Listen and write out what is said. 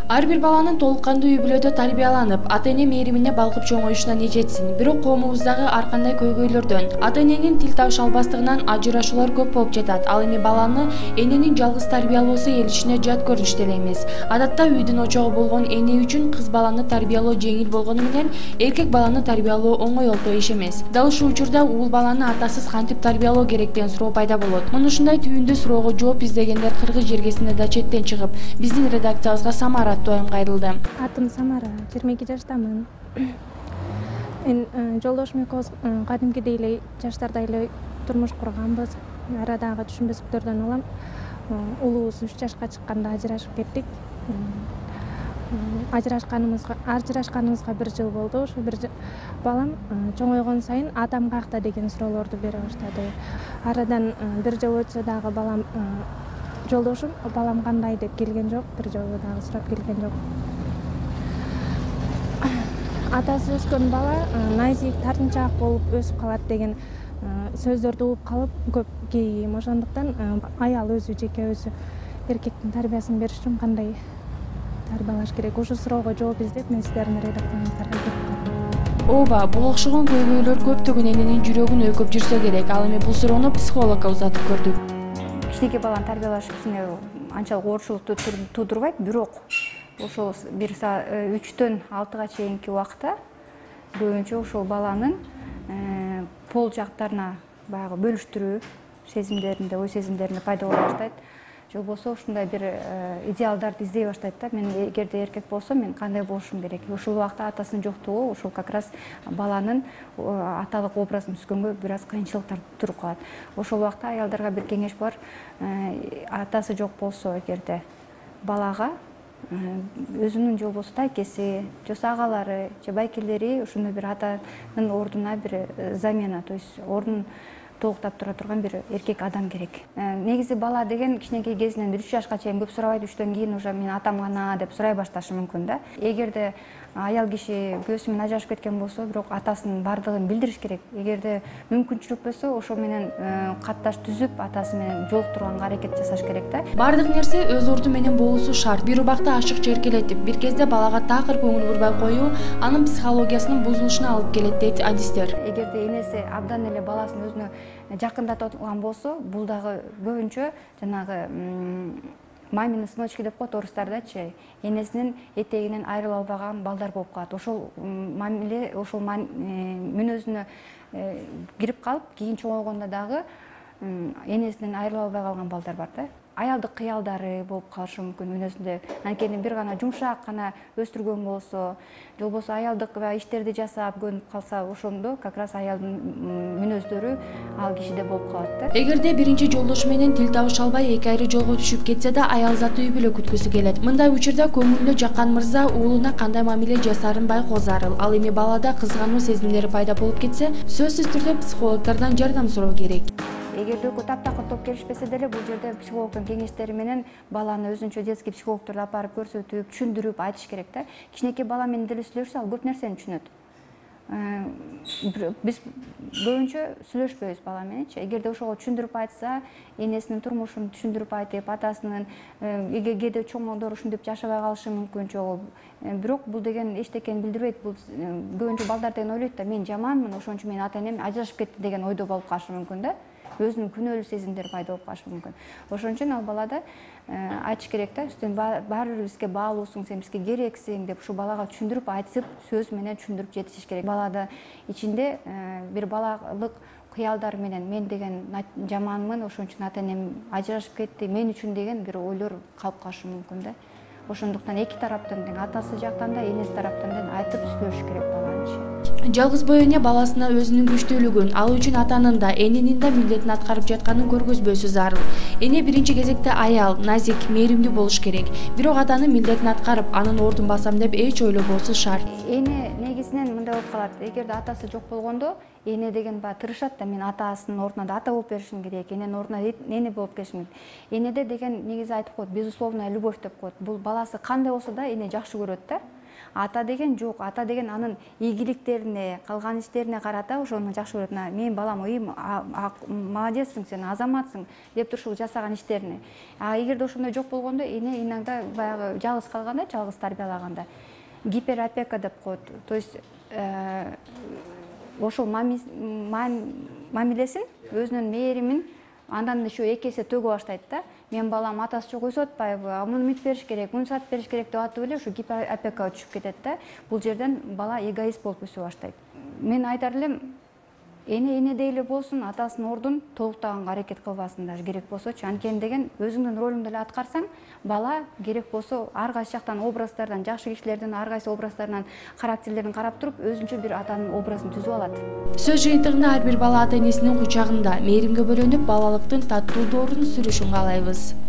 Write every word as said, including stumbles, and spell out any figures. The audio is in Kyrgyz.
Ар бир баланын толук кандуу үй бүлөдө тарбияланып, ата-эне мээримине балкып чоңоюшуна нежетсин. Бирок коомубуздагы ар кандай көйгөйлөрдөн, ата-эненин тил табыш албастыгынан ажырашуулар көп болуп жатат. Ал эми баланы эненин жалгыз тарбиялоосу эл ичине жат көрүнүштө эле эмес. Адатта үйдүн очогу болгон эне үчүн кыз баланы тарбиялоо жеңил болгону менен эркек баланы тарбиялоо оңой олто иш эмес. Дал ушул учурда уул баланы атасыз кантип тарбиялоо керек деген суроо пайда болот. Мына ушундай түйүндүү суроого жооп издегендер кыргыз жергесинде да четтен чыгып, биздин редакциябызга Самара аттуу айым кайрылды. Атым Самара, жыйырма эки жаштамын. Мен жолдошум экөөбүз кадимкидей эле жаштарда эле турмуш курганбыз. Арадагы түшүнбөстүктөрдөн улам уулубуз үч жашка чыкканда ажырашып кеттик. Ажырашканыбызга ажырашканыбызга бир жыл болду. Ошо бир балам чоңойгон сайын атам каякта деген суроолорду бере баштады. Арадан бир жыл өтсө дагы балам жолдошум балам кандай деп келген жок, бир жолу дагы сурап келген жок. Атасы өскөн бала назик, тартынчаак болуп өсүп калат деген сөздөрдү угуп калып көп кейим. Ошондуктан аял өзү жеке өзү эркектин тарбиясын бериш үчүн кандай тарбиялаш керек? Ушул суроого жооп издеп, мен сиздердин редакцияңыздарга келип калдым. Ооба, бул окшогон көйгөйлөр көптөгөн эненин жүрөгүн өйкөп жүрсө керек. Ал эми бул суроону психологко узатып көрдүк. Кичинекей баланы тарбиялаш кичине анчалык оорчулукту туудурбайт, бирок ошол бир үчтөн алтыга чейинки убакта көбүнчө ошол баланын пол жактарына баягы бөлүштүрүү сезимдеринде, ой сезимдеринде пайда боло баштайт. Же болбосо ушундай бир идеалдарды издей баштайт да. Мен эгерде эркек болсом, мен кандай болушум керек? Ушул убакта атасынын жоктугу ушул как раз баланын аталык образын түзгөнгө бир аз кыйынчылыктар туруп калат. Ошол убакта аялдарга бир кеңеш бар. Атасы жок болсо эгерде балага өзүнүн же болбосо тайкеси, же агалары, же байкелери ушуну бир атанын ордуна бир замена, то есть ордун толуктап тура турган бир эркек адам керек. Негизи бала деген кичинекей кезинен үч жашка чейин көп сурабайт, үчтөн кийин уже мен атам гана деп сурай башташы мүмкүн да. Эгерде аял киши күйөөсү менен ажырашып кеткен болсо, бирок атасынын бардыгын билдириш керек. Эгерде мүмкүнчүлүк болсо, ошо менен катташ түзүп, атасы менен жолуктурганга аракет жасаш керек да. Бардык нерсе өз орду менен болуусу шарт. Бир убакта ашыкча эркелетип, бир кезде балага такыр көңүл бурбай коюу анын психологиясынын бузулушуна алып келет дейт адистер. Эгерде энеси абдан эле баласын өзүнө жакындатып болсо, бул дагы көбүнчө жанагы мамины сыночки деп коет орустардачы, энесинин этегинен айрыла албаган балдар болуп калат. Ошол мамиле, ошол мүнөзүнө кирип калып, кийин чоңойгондо дагы энесинен айрыла албай калган балдар бар да. Аялдык кыялдары болуп калышы мүмкүн мүнөзүндө. Анткени бир гана жумшак гана өстүргөн болсо, же болбосо аялдык иштерди жасап көнүп калса, ошондо как раз аялдын мүнөздөрү ал кишиде болуп калат да. Эгерде биринчи жолдошу менен тил табыша албай эки айры жолго түшүп кетсе да, аял заты үй бүлө күткүсү келет. Мындай учурда көңүлүнө жаккан мырза уулуна кандай мамиле жасаарын байкоо зарыл. Ал эми балада кызгануу сезимдери пайда болуп кетсе, сөзсүз түрдө психологдордон жардам суроо керек. Эгерде экөө таптакыр топ келишпесе деле, бул жерде психологдун кеңештери менен баланы өзүнчө детский психологдорду алып барып көрсөтүп, түшүндүрүп айтыш керек да. Кичинекей бала менен деле сүйлөшсө, ал көп нерсени түшүнөт. Биз көбүнчө сүйлөшпөйбүз бала мененчи. Эгерде ошого түшүндүрүп айтса, энесинин турмушун түшүндүрүп айтып, атасынын кээде чоңдор ушинтип жашабай калышы мүмкүн чогуу. Бирок бул деген эчтекени билдирбейт. Бул көбүнчө балдар деген ойлойт да, мен жаманмын, ошон үчүн менин ата-энем ажырашып кетти деген ойдо болуп калышы мүмкүн да. Өзүнүн күнөөлүү сезимдери пайда болуп калышы мүмкүн. Ошон үчүн ал балада айтыш керек да, сен баары бир бизге баалуусуң, сен бизге керексиң деп ушу балага түшүндүрүп айтып, сөз менен түшүндүрүп жетишиш керек. Балада ичинде бир балалык кыялдар менен мен деген жаманмын, ошон үчүн ата-энем ажырашып кетти, мен үчүн деген бир ойлор калып калышы мүмкүн да. Ошондуктан эки тараптан тең, атасы жактан да, энеси тараптан да айтып сүйлөшүш керек баланычы. Жалгыз бой эне баласына өзүнүн күчтүүлүгүн, ал үчүн атанын да, эненин да милдетин аткарып жатканын көргөзбөсү зарыл. Эне биринчи кезекте аял, назик, мээримдүү болуш керек. Бирок атанын милдетин аткарып, анын ордун басам деп эч ойлобосу шарт. Эне негизинен мындай болуп калат. Эгерде атасы жок болгондо, эне деген баягы тырышат да, мен атасынын ордуна да ата болуп беришим керек, эненин ордуна эне болуп беришим керек. Энеде деген негизи айтып коет, безусловная любовь деп коет. Бул баласы кандай болсо да эне жакшы көрөт да. ата деген жок, ата деген анын ийгиликтерине, кылган иштерине карата ошону жакшы көрөт. Менин балам үй молодецсиң, сен азаматсың деп ушул жасаган иштерине. А эгерде ошондой жок болгондо эне инаңда баягы жалгыз калганда, жалгыз тарбиялаганда гиперопека деп коет. То есть ошол мамилесин, өзүнүн мээримин андан еще эки эсе төгө баштайт да. Мен балам атасы жок өсүп атпайбы, муну үмүт бериш керек, муну сат бериш керек деп атып эле ушу гиперопекага түшүп кетет да. Бул жерден бала эгоист болуп өсө баштайт. Мен айтар элем, эне энедей эле болсун, атасынын ордун толуктаганга аракет кылбасын даже керек болсочу. Анткени деген өзүңдүн ролуңду эле аткарсаң, бала керек болсо ар кайсы жактан образдардан, жакшы кишилердин ар кайсы образдарынан, характерлерин карап туруп, өзүнчө бир атанын образын түзүп алат. Сөз жыйынтыгында ар бир бала ата энесинин кучагында мээримге бөлөнүп, балалыктын таттуу доорун сүрүшүн каалайбыз.